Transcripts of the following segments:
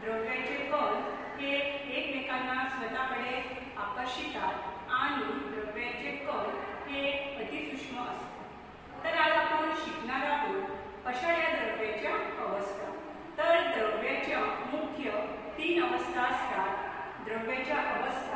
द्रव्याचे कण हे एकमेकांना स्वतःकडे आकर्षितात आणि द्रव्याचे कण हे अतिसूक्ष्म असतात। तर आज आपण शिकणार आहोत अशा या द्रव्याच्या अवस्था। तर द्रव्याच्या मुख्य 3 अवस्था असतात। द्रव्याच्या अवस्था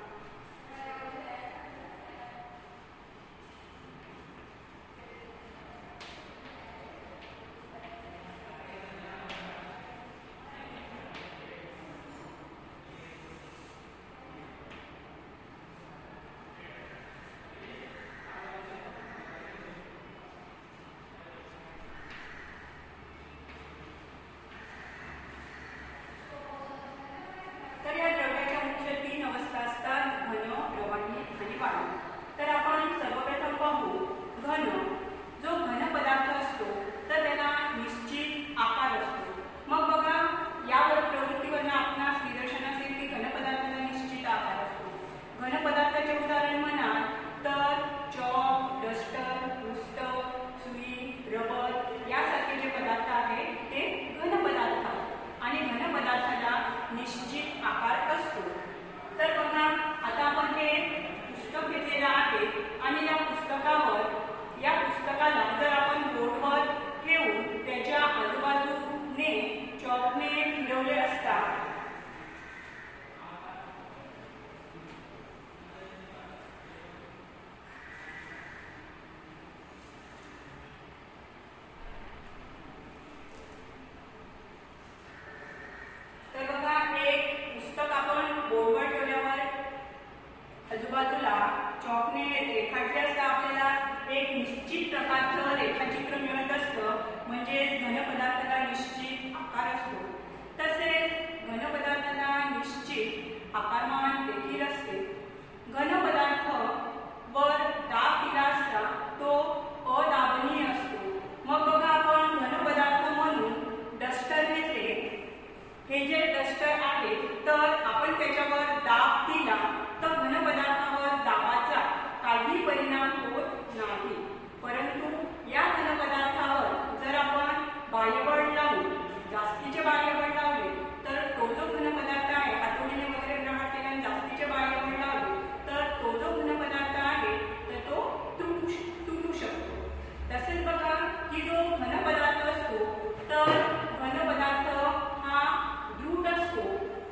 आजूबाजूला चॉकने रेखाटले असता आपल्याला एक निश्चित प्रकारचं रेखाचित्र मिळत असतं, म्हणजे घन पदार्थाला निश्चित आकार असतो। तसेच घन पदार्थाला निश्चित आकारमान देखील असते। घन पदार्थ वर दाब दिला असता तो अदाबनीय असतो। मग बघा आपण घन पदार्थ म्हणून डस्टर घेतले। हे जे डस्टर आहे तर आपण त्याच्यावर दाब दिला तर घन पदार्थावर दाबाचा काही परिणाम होत नाही, परंतु या घन पदार्थावर जर आपण बाह्यबळ लावून जास्तीचे बाह्यबळ लावले तर तो जो घन पदार्थ आहे, हातोडीने वगैरे प्रहार केल्याने जास्तीचे बाह्यबळ लावले तर तो जो घन पदार्थ आहे तर तो तुटू शकतो। तसेच बघा की जो घन पदार्थ असतो तर घन पदार्थ हा दृढ असतो।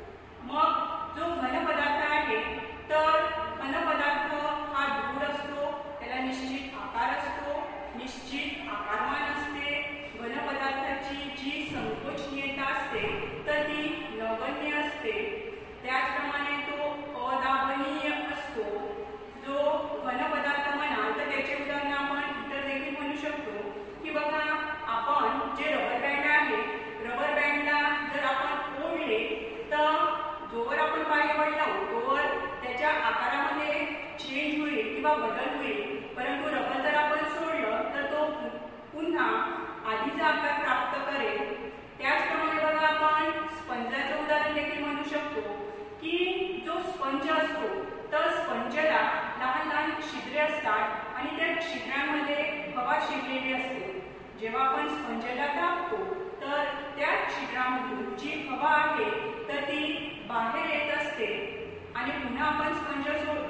मग जो घन पदार्थ आहे तर घन पदार्थ हा दृढ असतो, त्याला निश्चित आकार असतो, निश्चित आकारमान असते। घन पदार्थाची जी संकोचनीयता असते तर ती नगण्य असते। त्याचप्रमाणे तो अदाबनीय असतो। जो घन पदार्थ म्हणाल तर त्याचे उदाहरण आपण इतर देखील म्हणू शकतो की बघा आपण जे रबर बँड आहे, रबर बँडला जर आपण ओढले तर जोवर आपण बाह्यबळ लावू तोवर त्याच्या आकारामध्ये चेंज होईल किंवा बदल होईल, परंतु रबर जर आपण सोडलं तर तो पुन्हा आधीचा आकार प्राप्त करेल। त्याचप्रमाणे बघा आपण स्पंजाचं उदाहरण देखील म्हणू शकतो की जो स्पंज असतो तर स्पंजला लहान लहान छिद्रे असतात आणि त्या छिद्रांमध्ये हवा शिरलेली असते। जेव्हा आपण स्पंजला दाबतो तर त्या छिद्रामधून जी हवा आहे तर ती बाहेर येत असते आणि पुन्हा आपण स्पंज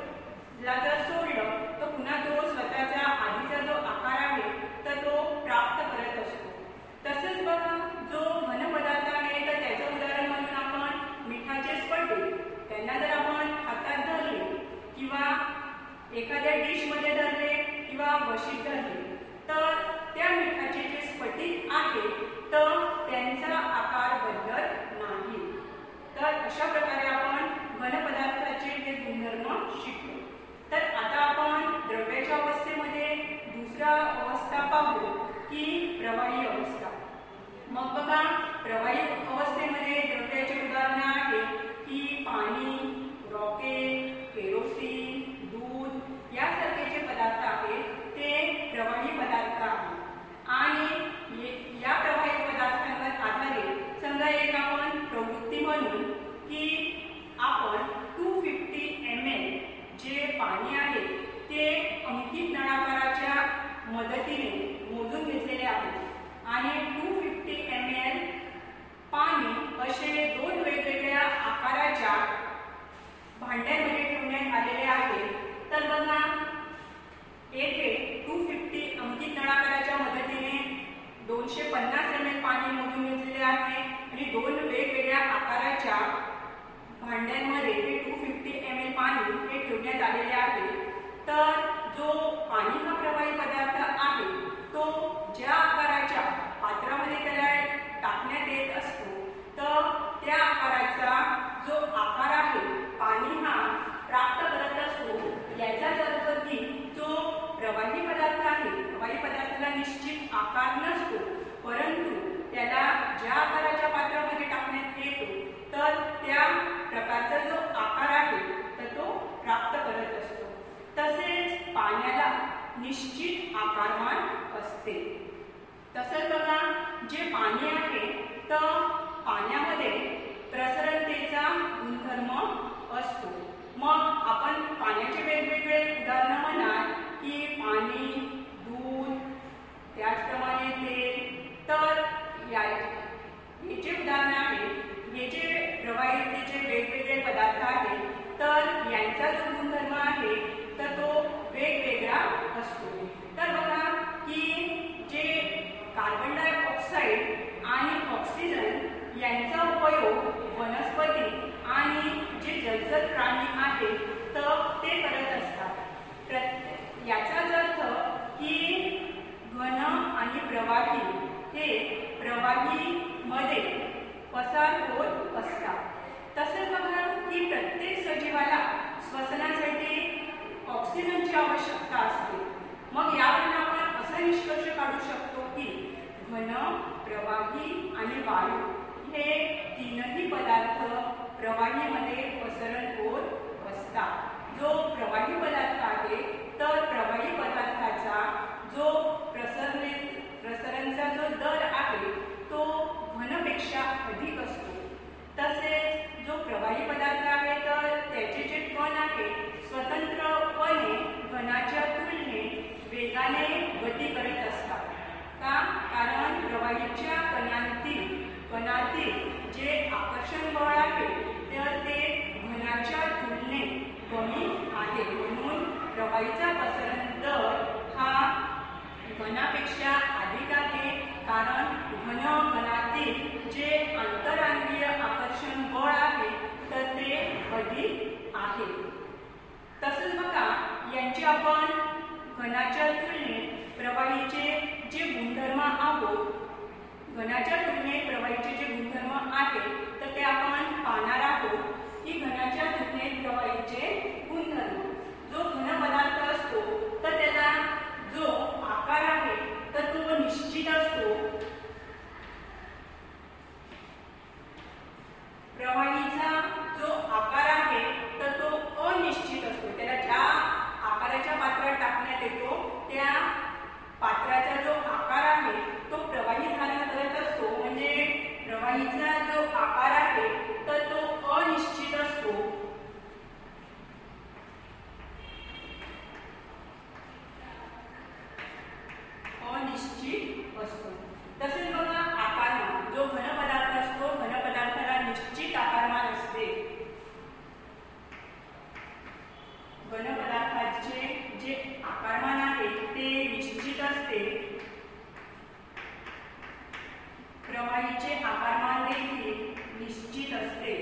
जर सोडलं तर पुन्हा तो स्वतःचा आधीचा जो आकार आहे तर तो प्राप्त करत असतो। तसेच बघा जो घन पदार्थ आहे तर त्याचं उदाहरण म्हणून आपण मिठाचे स्फटिक, त्यांना जर आपण हातात धरले किंवा एखाद्या डिशमध्ये धरले किंवा बशीत धरले तर त्या मिठाचे जे स्फटिक आहे तर त्यांचा आकार बदलत नाही। तर अशा प्रकारे आपण घन पदार्थाचे हे गुणधर्म शिकलो। तर आता आपण द्रव्याच्या अवस्थेमध्ये दुसरा अवस्था पाहू की प्रवाही अवस्था। मग बघा प्रवाही अवस्थेमध्ये द्रव्याचे उदाहरण आहे की पाणी, रॉकेट, केरोसिन, दूध यासारखे जे पदार्थ आहेत ते प्रवाही पदार्थ आहेत। आणि या प्रवाही पदार्थांवर आधारित समजा एक आपण प्रवृत्ती म्हणून की आपण 250 ml जे पाणी आहे ते अंकित नळाकाराच्या मदतीने मोजून घेतलेले आहे आणि 250 ml पाणी आहे तो ज्या आकाराच्या पात्रामध्ये त्याला टाकण्यात येत असतो तर त्या आकाराचा जो आकार आहे पाणी हा प्राप्त करत असतो। याचाच अर्थ की जो प्रवाही पदार्थ आहे प्रवाही पदार्थाला निश्चित आकार नसतो, परंतु त्याला ज्या आकाराच्या पात्रामध्ये टाकण्यात येतो तर त्या प्रकारचा जो आकार आहे तर तो प्राप्त करत असतो। तसेच पाण्याला निश्चित आकारमान असते। तसंच बघा जे पाणी आहे तर पाण्यामध्ये प्रसरणतेचा गुणधर्म असतो। मग आपण पाण्याचे वेगवेगळे उदाहरण म्हणाल की पाणी, दूध, त्याचप्रमाणे तेल, तर हे जे उदाहरण आहे हे जे प्रवाहितेचे वेगवेगळे पदार्थ आहेत तर यांचा जो गुणधर्म आहे तर तो वेगवेगळा असतो। तर बघा की जे कार्बन डायऑक्साईड आणि ऑक्सिजन यांचा उपयोग वनस्पती आणि जे जलचर प्राणी आहेत तर ते करत असतात। याचाच अर्थ की घन आणि प्रवाही हे प्रवाहीमध्ये पसार होत असतात। तसेच बघा की प्रत्येक सजीवाला श्वसनासाठी ऑक्सिजनची आवश्यकता असते। मग यावरून आपण असा निष्कर्ष काढू शकतो की घन, प्रवाही आणि वायू हे तीनही पदार्थ प्रवाहीमध्ये पसरण होत असतात। जो प्रवाही पदार्थ आहे तर प्रवाही पदार्थाचा जो प्रसरणचा जो दर आहे तो घनपेक्षा अधिक असतो। तसेच जो प्रवाही पदार्थ आहे तर त्याचे जे कण आहे स्वतंत्रपणे घनाच्या तुलनेत वेगाने गती करत असतात। का? कारण प्रवाहीच्या कणातील जे आकर्षण बळ आहे तर ते घनाच्या तुलनेत कमी आहे, म्हणून प्रवाहीचा प्रसरण दर हा घनापेक्षा अधिक आहे। कारण घनातील जे आंतरांगीय आकर्षण बळ आहे तर ते अधिक आहे। तसंच बघा यांचे आपण घनाच्या तुलनेत प्रवाहीचे जे गुणधर्म आहोत घनाच्या तुलनेत प्रवाहीचे जे गुणधर्म आहेत तर ते आपण पाहणार आहोत की घनाच्या तुलनेत प्रवाहीचे गुणधर्म। जो घन पदार्थ असतो तर त्याला जो आकार आहे तर तो निश्चित असतो। प्रवाहीचा जो आकार आहे तर तो अनिश्चित असतो। त्याला ज्या आकाराच्या पात्रात टाकण्यात येतो त्या पात्राचा जो आकार आहे तो प्रवाही धारण करत असतो, म्हणजे प्रवाहीचा जो आकार आहे तर तो अनिश्चित असतो। तसेच बघा आकारमान, जो घन पदार्थ असतो घन पदार्थाला निश्चित आकारमान असते। घन पदार्थाचे जे आकारमान आहे ते निश्चित असते। प्रवाहीचे आकारमान देखील निश्चित असते।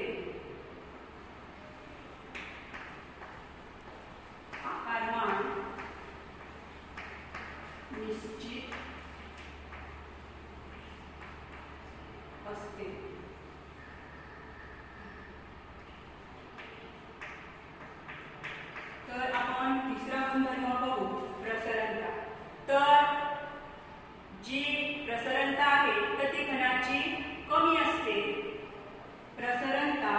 आकारमान निश्चित असते। तर आपण तिसरा गुणधर्म बघू प्रसरणता। तर जी प्रसरणता आहे तर ती घनाची कमी असते। प्रसरणता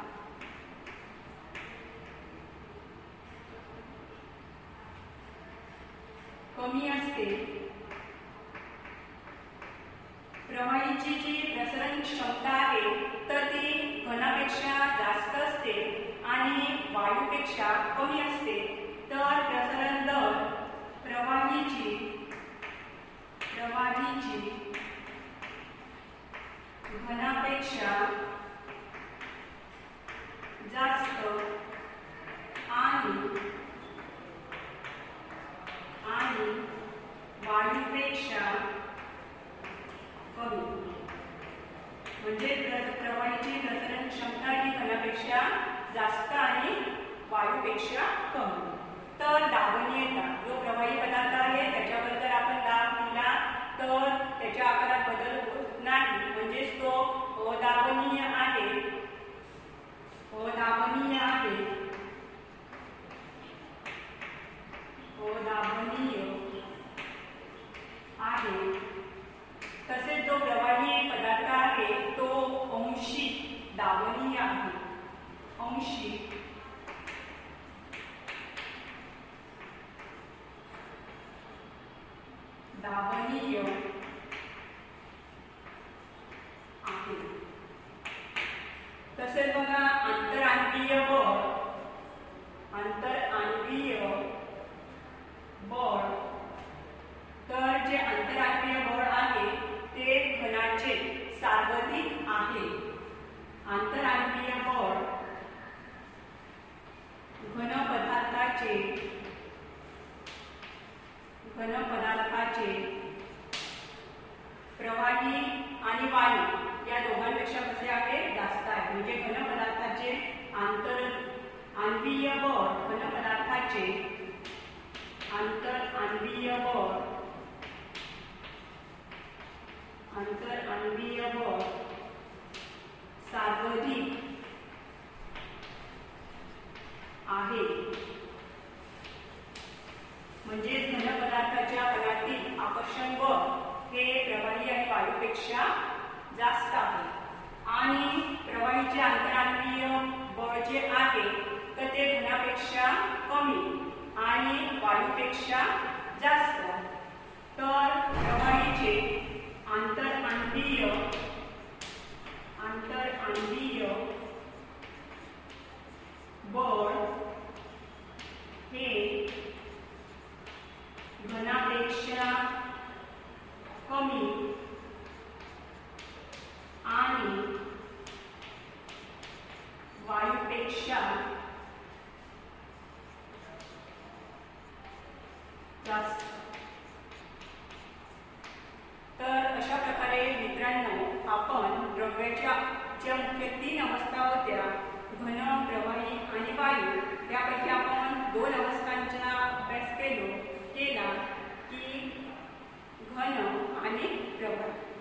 कमी असते। प्रवाहीची जी प्रसरण क्षमता आहे तर ती घनापेक्षा जास्त असते आणि वायूपेक्षा कमी असते। तर प्रसरण दर प्रवाहीची घनापेक्षा जास्त आणि वायूपेक्षा कमी, म्हणजे प्रवाहीची प्रसरण क्षमता ही घनापेक्षा जास्त आणि वायूपेक्षा कमी। तर दाबनीयता, जो प्रवाही पदार्थ आहे त्याच्याबद्दल आपण तर त्याच्या आकारात बदल होत नाही, म्हणजेच तो अदाबनीय आहे. अदाबनीय आहे. अदाबनीय आहे. तसेच जो प्रवाही पदार्थ आहे तो अंशिक दाबनीय आहे. अंशिक दाबनीय आहे. तसेच बघा आंतराण्वीय बळ. आंतराण्वीय बळ, तर जे आंतराण्वीय बळ आहे ते घनाचे सार्वधिक आहे. आंतराण्वीय बळ घन पदार्थाचे प्रवाही आणि वायू या दोघांपेक्षा कसे आहे, जास्त आहे. म्हणजे घन पदार्थाचे आंतराण्वीय बळ, घन पदार्थाचे आंतराण्वीय बळ, आंतराण्वीय बळ सार्वधिक आहे. म्हणजे घन पदार्थाच्या कणातील आकर्षण बळ हे प्रवाही आणि वायूपेक्षा जास्त आहे. आणि प्रवाहीचे आंतराण्वीय बळ जे आहे तर ते घनापेक्षा कमी आणि वायूपेक्षा जास्त. तर प्रवाहीचे आंतराण्वीय बळ हे घनापेक्षा कमी आणि वायूपेक्षा जास्त. तर अशा प्रकारे मित्रांनो आपण द्रव्याच्या ज्या मुख्य 3 अवस्था होत्या, घन, प्रवाही आणि वायू, त्यापैकी आपण 2 अवस्थांचा अभ्यास केला की घन आणि प्रवाही.